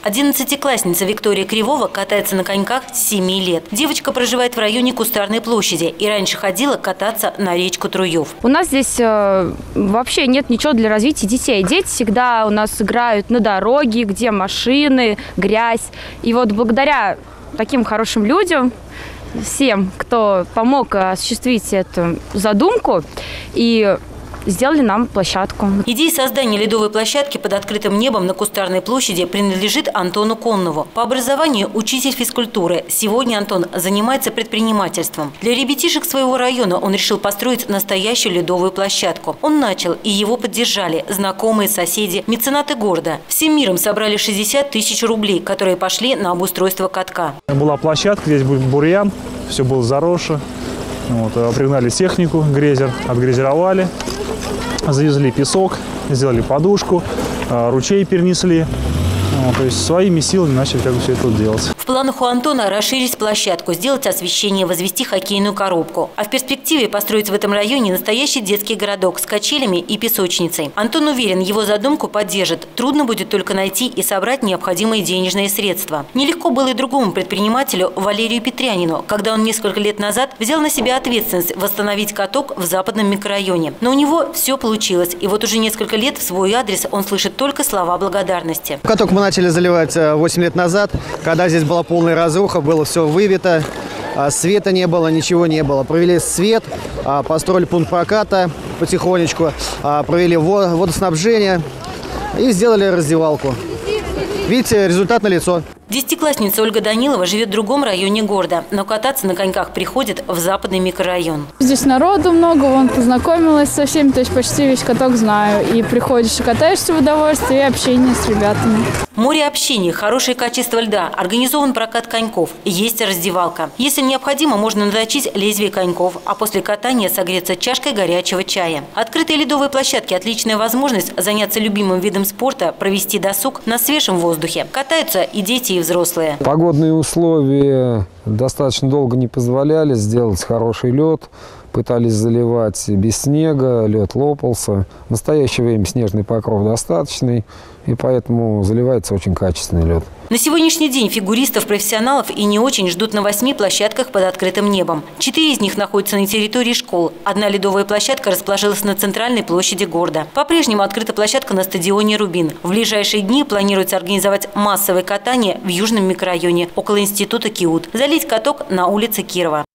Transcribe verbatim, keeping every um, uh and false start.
Одиннадцатиклассница Виктория Кривова катается на коньках с семи лет. Девочка проживает в районе Кустарной площади и раньше ходила кататься на речку Труев. У нас здесь э, вообще нет ничего для развития детей. Дети всегда у нас играют на дороге, где машины, грязь. И вот благодаря таким хорошим людям, всем, кто помог осуществить эту задумку, и сделали нам площадку. Идея создания ледовой площадки под открытым небом на Кустарной площади принадлежит Антону Коннову. По образованию учитель физкультуры. Сегодня Антон занимается предпринимательством. Для ребятишек своего района он решил построить настоящую ледовую площадку. Он начал, и его поддержали знакомые, соседи, меценаты города. Всем миром собрали шестьдесят тысяч рублей, которые пошли на обустройство катка. Была площадка, здесь был бурьян, все было заросше. Вот, пригнали технику, грейзер, отгрейзеровали. Завезли песок, сделали подушку, ручей перенесли. То есть своими силами начали как бы все это делать. В планах у Антона расширить площадку, сделать освещение, возвести хоккейную коробку. А в перспективе построить в этом районе настоящий детский городок с качелями и песочницей. Антон уверен, его задумку поддержит. Трудно будет только найти и собрать необходимые денежные средства. Нелегко было и другому предпринимателю Валерию Петрянину, когда он несколько лет назад взял на себя ответственность восстановить каток в западном микрорайоне. Но у него все получилось. И вот уже несколько лет в свой адрес он слышит только слова благодарности. Каток мы начали заливать восемь лет назад, когда здесь была полная разруха, было все выбито, света не было, ничего не было. Провели свет, построили пункт проката потихонечку, провели водоснабжение и сделали раздевалку. Видите, результат налицо. Десятиклассница Ольга Данилова живет в другом районе города, но кататься на коньках приходит в западный микрорайон. Здесь народу много, вон познакомилась со всеми, то есть почти весь каток знаю. И приходишь и катаешься в удовольствие, и общение с ребятами. Море общения, хорошее качество льда, организован прокат коньков, есть раздевалка. Если необходимо, можно наточить лезвие коньков, а после катания согреться чашкой горячего чая. Открытые ледовые площадки – отличная возможность заняться любимым видом спорта, провести досуг на свежем воздухе. Катаются и дети, и взрослые. Погодные условия достаточно долго не позволяли сделать хороший лед. Пытались заливать без снега, лед лопался. В настоящее время снежный покров достаточный, и поэтому заливается очень качественный лед. На сегодняшний день фигуристов, профессионалов и не очень ждут на восьми площадках под открытым небом. Четыре из них находятся на территории школ. Одна ледовая площадка расположилась на центральной площади города. По-прежнему открыта площадка на стадионе «Рубин». В ближайшие дни планируется организовать массовое катание в южном микрорайоне около института КИУТ. Залить каток на улице Кирова.